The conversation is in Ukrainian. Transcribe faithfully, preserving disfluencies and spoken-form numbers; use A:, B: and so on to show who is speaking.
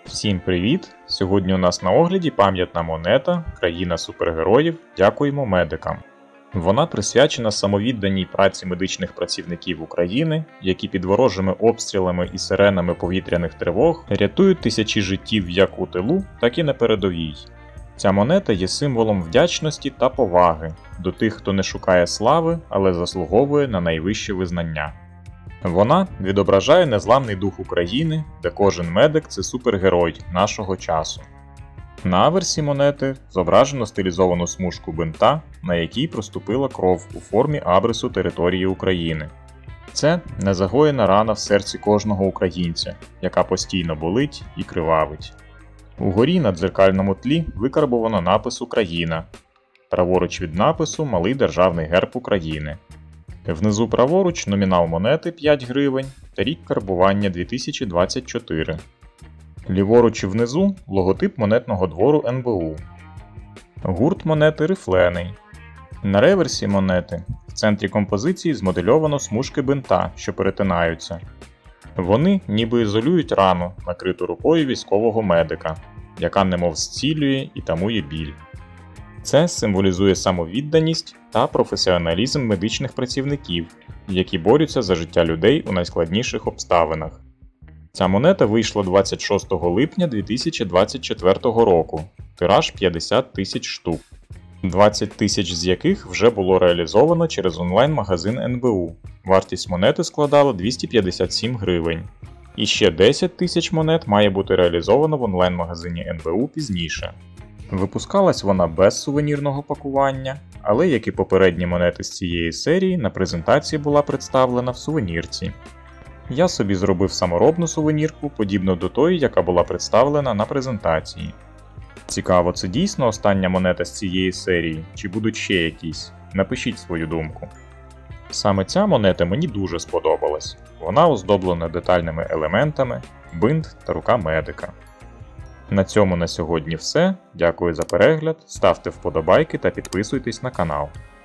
A: Всім привіт! Сьогодні у нас на огляді пам'ятна монета «Країна супергероїв. Дякуємо медикам». Вона присвячена самовідданій праці медичних працівників України, які під ворожими обстрілами і сиренами повітряних тривог рятують тисячі життів як у тилу, так і на передовій. Ця монета є символом вдячності та поваги до тих, хто не шукає слави, але заслуговує на найвище визнання. Вона відображає незламний дух України, де кожен медик – це супергерой нашого часу. На аверсі монети зображено стилізовану смужку бинта, на якій проступила кров у формі абрису території України. Це незагоєна рана в серці кожного українця, яка постійно болить і кривавить. Угорі на дзеркальному тлі викарбовано напис «Україна». Праворуч від напису – малий державний герб України. Внизу праворуч номінал монети п'ять гривень та рік карбування дві тисячі двадцять чотири. Ліворуч і внизу логотип монетного двору ен бе у. Гурт монети рифлений. На реверсі монети в центрі композиції змодельовано смужки бинта, що перетинаються. Вони ніби ізолюють рану, накриту рукою військового медика, яка немов зцілює і тамує біль. Це символізує самовідданість та професіоналізм медичних працівників, які борються за життя людей у найскладніших обставинах. Ця монета вийшла двадцять шостого липня дві тисячі двадцять четвертого року, тираж п'ятдесят тисяч штук, двадцять тисяч з яких вже було реалізовано через онлайн-магазин ен бе у. Вартість монети складала двісті п'ятдесят сім гривень. І ще десять тисяч монет має бути реалізовано в онлайн-магазині ен бе у пізніше. Випускалась вона без сувенірного пакування, але, як і попередні монети з цієї серії, на презентації була представлена в сувенірці. Я собі зробив саморобну сувенірку, подібну до тої, яка була представлена на презентації. Цікаво, це дійсно остання монета з цієї серії, чи будуть ще якісь? Напишіть свою думку. Саме ця монета мені дуже сподобалась. Вона оздоблена детальними елементами, бинт та рука медика. На цьому на сьогодні все. Дякую за перегляд, ставте вподобайки та підписуйтесь на канал.